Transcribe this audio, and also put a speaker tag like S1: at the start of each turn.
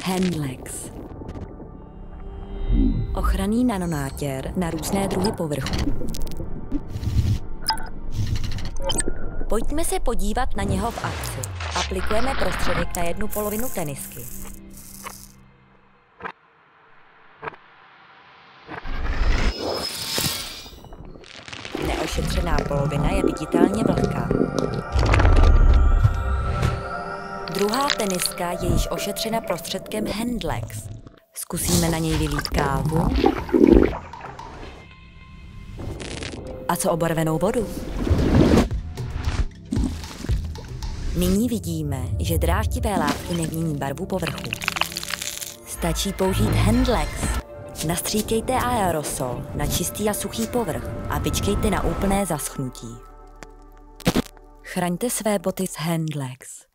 S1: Handlex. Ochranný nanonátěr na různé druhy povrchů. Pojďme se podívat na něho v akci. Aplikujeme prostředek na jednu polovinu tenisky. Neošetřená polovina je viditelně vlhká. Druhá teniska je již ošetřena prostředkem Handlex. Zkusíme na něj vylít kávu. A co obarvenou vodu? Nyní vidíme, že dráždivé látky nemění barvu povrchu. Stačí použít Handlex. Nastříkejte aerosol na čistý a suchý povrch a vyčkejte na úplné zaschnutí. Chraňte své boty s Handlex.